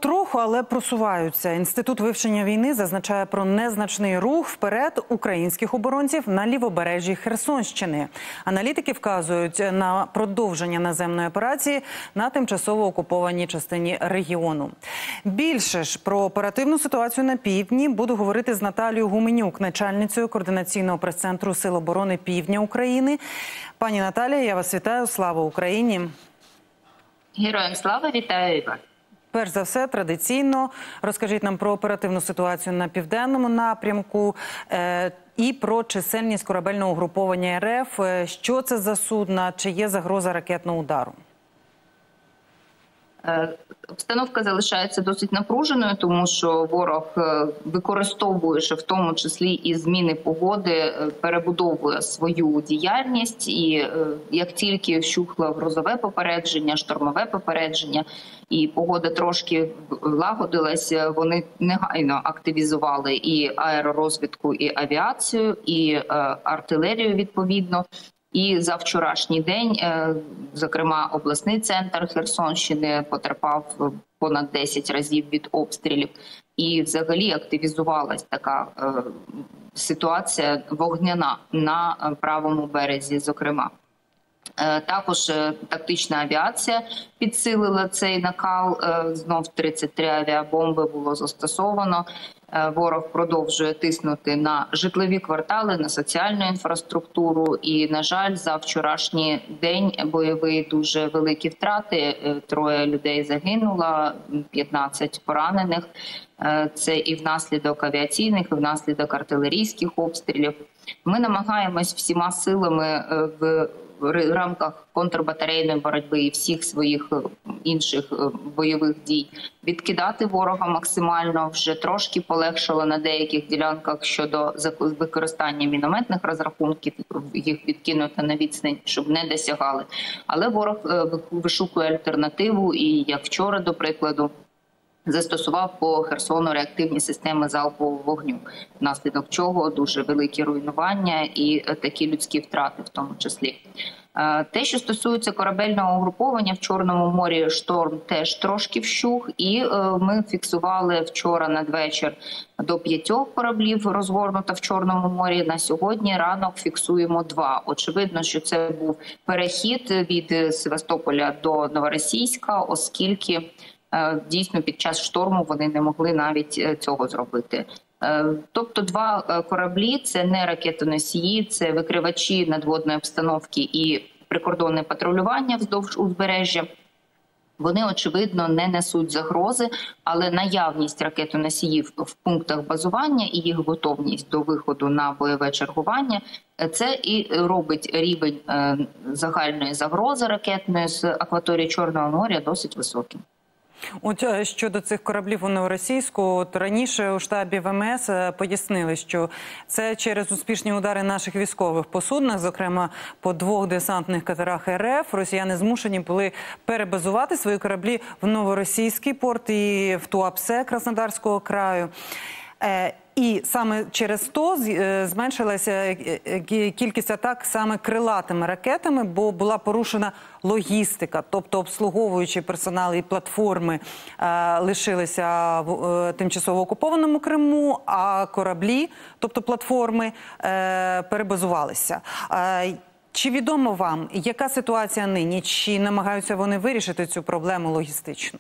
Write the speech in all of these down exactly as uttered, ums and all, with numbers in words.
Потроху, але просуваються. Інститут вивчення війни зазначає про незначний рух вперед українських оборонців на лівобережжі Херсонщини. Аналітики вказують на продовження наземної операції на тимчасово окупованій частині регіону. Більше ж про оперативну ситуацію на півдні буду говорити з Наталією Гуменюк, начальницею координаційного прес-центру Сил оборони Півдня України. Пані Наталія, я вас вітаю. Слава Україні! Героям слава, вітаю і вас. Перш за все, традиційно, розкажіть нам про оперативну ситуацію на південному напрямку е, і про чисельність корабельного угруповання РФ. Що це за судна? Чи є загроза ракетного удару? Обстановка залишається досить напруженою, тому що ворог використовує, в тому числі і зміни погоди, перебудовує свою діяльність. І як тільки вщухло грозове попередження, штормове попередження, і погода трошки лагодилася, вони негайно активізували і аеророзвідку, і авіацію, і артилерію відповідно. І за вчорашній день, зокрема, обласний центр Херсонщини потерпав понад десять разів від обстрілів. І взагалі активізувалась така ситуація вогняна на правому березі, зокрема. Також тактична авіація підсилила цей накал. Знов тридцять три авіабомби було застосовано. Ворог продовжує тиснути на житлові квартали, на соціальну інфраструктуру. І, на жаль, за вчорашній день бойовий дуже великі втрати. Троє людей загинуло, п'ятнадцять поранених. Це і внаслідок авіаційних, і внаслідок артилерійських обстрілів. Ми намагаємось всіма силами в в рамках контрбатарейної боротьби і всіх своїх інших бойових дій відкидати ворога максимально. Вже трошки полегшало на деяких ділянках щодо використання мінометних розрахунків, їх відкинути на відстань, щоб не досягали. Але ворог вишукує альтернативу і, як вчора, до прикладу, застосував по Херсону реактивні системи залпового вогню, внаслідок чого дуже великі руйнування і такі людські втрати в тому числі. Те, що стосується корабельного угруповання в Чорному морі, шторм теж трошки вщух, і ми фіксували вчора надвечір до п'ятьох кораблів розгорнуто в Чорному морі. На сьогодні ранок фіксуємо два. Очевидно, що це був перехід від Севастополя до Новоросійська, оскільки дійсно під час шторму вони не могли навіть цього зробити. Тобто два кораблі – це не ракетоносії, це викривачі надводної обстановки і прикордонне патрулювання вздовж узбережжя. Вони, очевидно, не несуть загрози, але наявність ракетоносіїв в пунктах базування і їх готовність до виходу на бойове чергування – це і робить рівень загальної загрози ракетної з акваторії Чорного моря досить високим. От щодо цих кораблів у Новоросійську, от раніше у штабі ВМС пояснили, що це через успішні удари наших військових по суднах, зокрема по двох десантних катерах РФ, росіяни змушені були перебазувати свої кораблі в Новоросійський порт і в Туапсе Краснодарського краю. І саме через то зменшилася кількість атак саме крилатими ракетами, бо була порушена логістика, тобто обслуговуючий персонал і платформи лишилися в тимчасово окупованому Криму, а кораблі, тобто платформи, перебазувалися. Чи відомо вам, яка ситуація нині? Чи намагаються вони вирішити цю проблему логістично?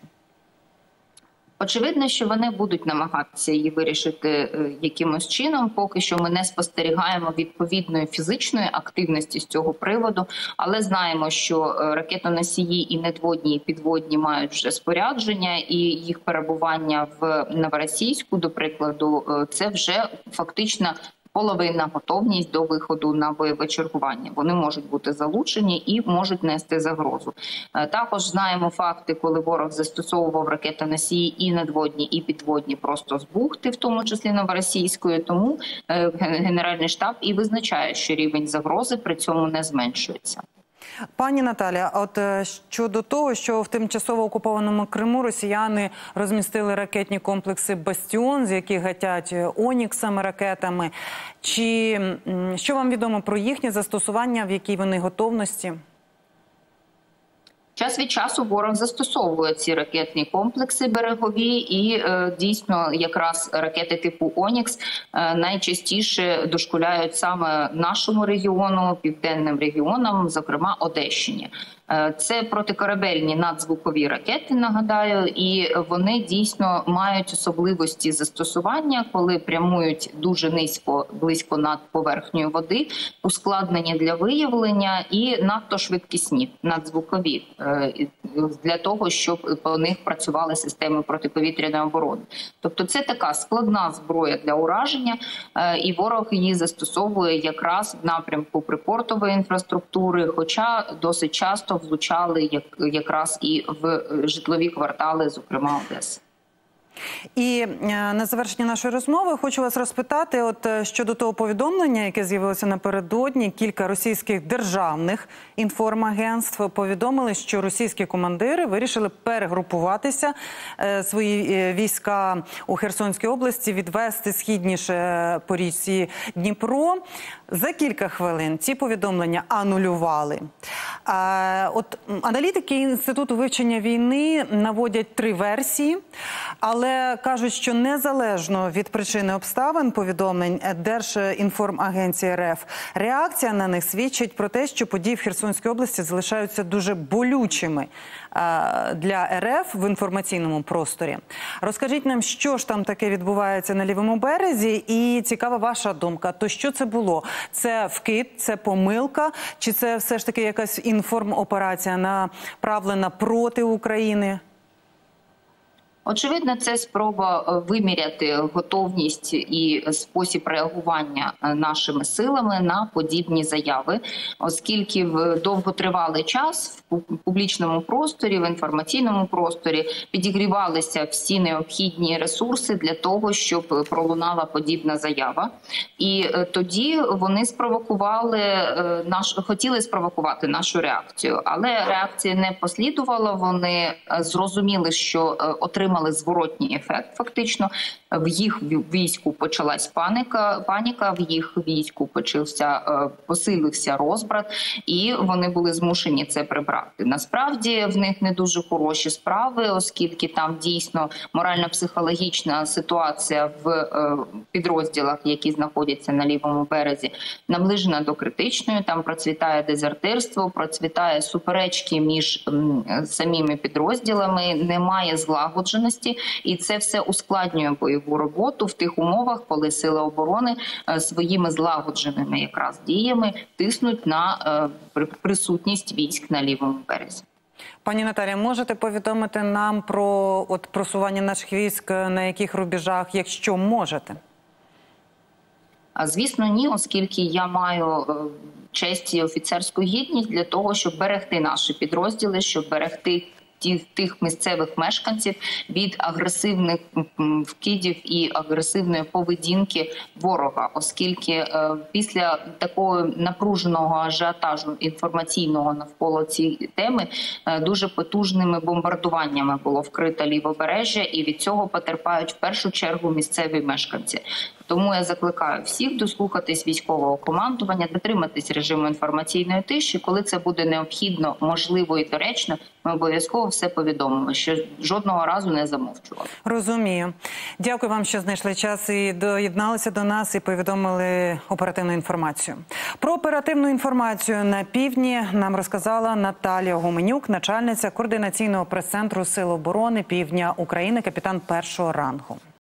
Очевидно, що вони будуть намагатися її вирішити якимось чином. Поки що ми не спостерігаємо відповідної фізичної активності з цього приводу, але знаємо, що ракетоносії і надводні, і підводні мають вже спорядження, і їх перебування в Новоросійську, до прикладу, це вже фактично половинна готовність до виходу на бойове чергування. Вони можуть бути залучені і можуть нести загрозу. Також знаємо факти, коли ворог застосовував ракетоносії і надводні, і підводні просто з бухти, в тому числі Новоросійської. Тому Генеральний штаб і визначає, що рівень загрози при цьому не зменшується. Пані Наталя, от щодо того, що в тимчасово окупованому Криму росіяни розмістили ракетні комплекси «Бастіон», з яких гатять «Оніксами» ракетами, чи що вам відомо про їхнє застосування, в якій вони готовності? Час від часу ворог застосовує ці ракетні комплекси берегові, і е, дійсно якраз ракети типу «Онікс» е, найчастіше дошкуляють саме нашому регіону, південним регіонам, зокрема Одещині. Е, це протикорабельні надзвукові ракети, нагадаю, і вони дійсно мають особливості застосування, коли прямують дуже низько, близько над поверхнею води, ускладнені для виявлення і надто швидкісні надзвукові, для того, щоб по них працювали системи протиповітряної оборони. Тобто це така складна зброя для ураження, і ворог її застосовує якраз в напрямку припортової інфраструктури, хоча досить часто влучали як, якраз і в житлові квартали, зокрема Одеси. І на завершення нашої розмови хочу вас розпитати от щодо того повідомлення, яке з'явилося напередодні. Кілька російських державних інформагентств повідомили, що російські командири вирішили перегрупуватися, свої війська у Херсонській області відвести східніше по річці Дніпро. За кілька хвилин ці повідомлення анулювали. А, от аналітики Інституту вивчення війни наводять три версії, але кажуть, що незалежно від причини обставин повідомлень Держінформагенції РФ, реакція на них свідчить про те, що події в Херсонській області залишаються дуже болючими а, для РФ в інформаційному просторі. Розкажіть нам, що ж там таке відбувається на лівому березі, і цікава ваша думка. То що це було? Це вкид, це помилка, чи це все ж таки якась інформоперація направлена проти України? Очевидно, це спроба виміряти готовність і спосіб реагування нашими силами на подібні заяви, оскільки в довготривалий час в публічному просторі, в інформаційному просторі підігрівалися всі необхідні ресурси для того, щоб пролунала подібна заява. І тоді вони спровокували наш, хотіли спровокувати нашу реакцію, але реакція не послідувала. Вони зрозуміли, що отримали мали зворотній ефект. Фактично, в їх війську почалась паніка, паніка, в їх війську почався, посилився розбрат, і вони були змушені це прибрати. Насправді, в них не дуже хороші справи, оскільки там дійсно морально-психологічна ситуація в підрозділах, які знаходяться на лівому березі, наближена до критичної. Там процвітає дезертирство, процвітає суперечки між самими підрозділами, немає злагодженості. І це все ускладнює бойову роботу в тих умовах, коли сили оборони своїми злагодженими якраз діями тиснуть на присутність військ на лівому березі. Пані Наталія, можете повідомити нам про от просування наших військ на яких рубежах, якщо можете? Звісно, ні, оскільки я маю честь і офіцерську гідність для того, щоб берегти наші підрозділи, щоб берегти тих місцевих мешканців від агресивних вкидів і агресивної поведінки ворога, оскільки е, після такого напруженого ажіотажу інформаційного навколо цієї теми е, дуже потужними бомбардуваннями було вкрито лівобережжя, і від цього потерпають в першу чергу місцеві мешканці. Тому я закликаю всіх дослухатись військового командування, дотриматись режиму інформаційної тиші. Коли це буде необхідно, можливо і доречно, ми обов'язково все повідомимо, що жодного разу не замовчували. Розумію. Дякую вам, що знайшли час і доєдналися до нас і повідомили оперативну інформацію. Про оперативну інформацію на півдні нам розказала Наталія Гуменюк, начальниця координаційного прес-центру Сил оборони Півдня України, капітан першого рангу.